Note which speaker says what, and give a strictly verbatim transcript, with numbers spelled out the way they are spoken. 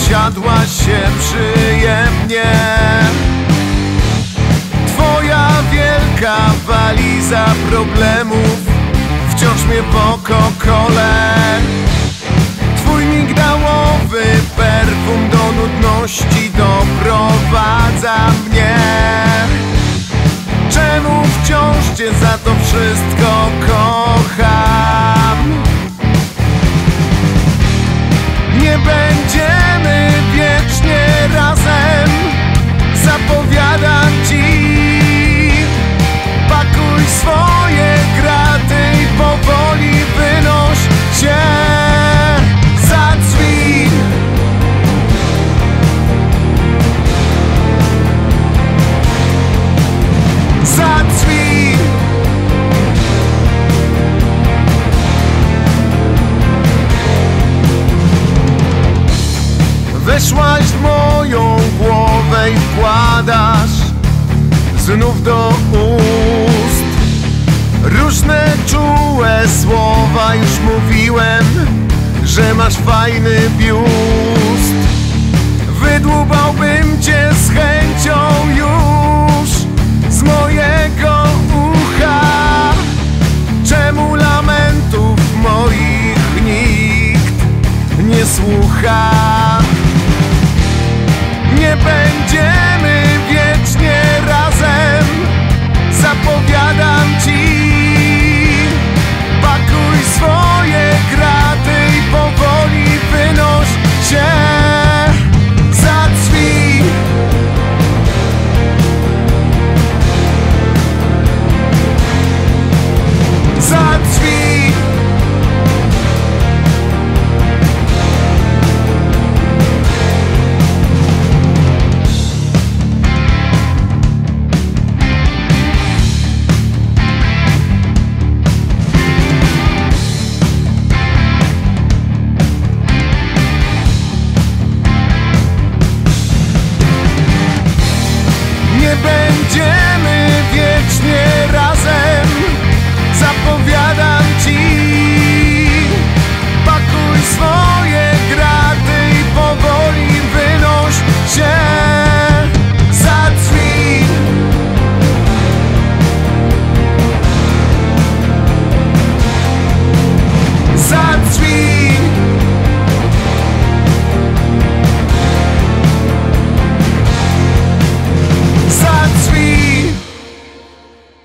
Speaker 1: usiadłaś się przyjemnie. Twoja wielka waliza problemów wciąż mnie po kokole. Twój migdałowy perfum do nudności doprowadza mnie. Czemu wciąż cię za to wszystko kocham? Nie będziemy wiecznie razem, zapowiadam ci. Pakuj swoje kraty i powoli wynoś się za drzwi. Za drzwi. Weszłaś w moją głowę i wkładasz znów do ust różne czułe słowa. Już mówiłem, że masz fajny biust. Wydłubałbym cię z chęcią już z mojego ucha. Czemu lamentów moich nikt nie słucha? Nie będzie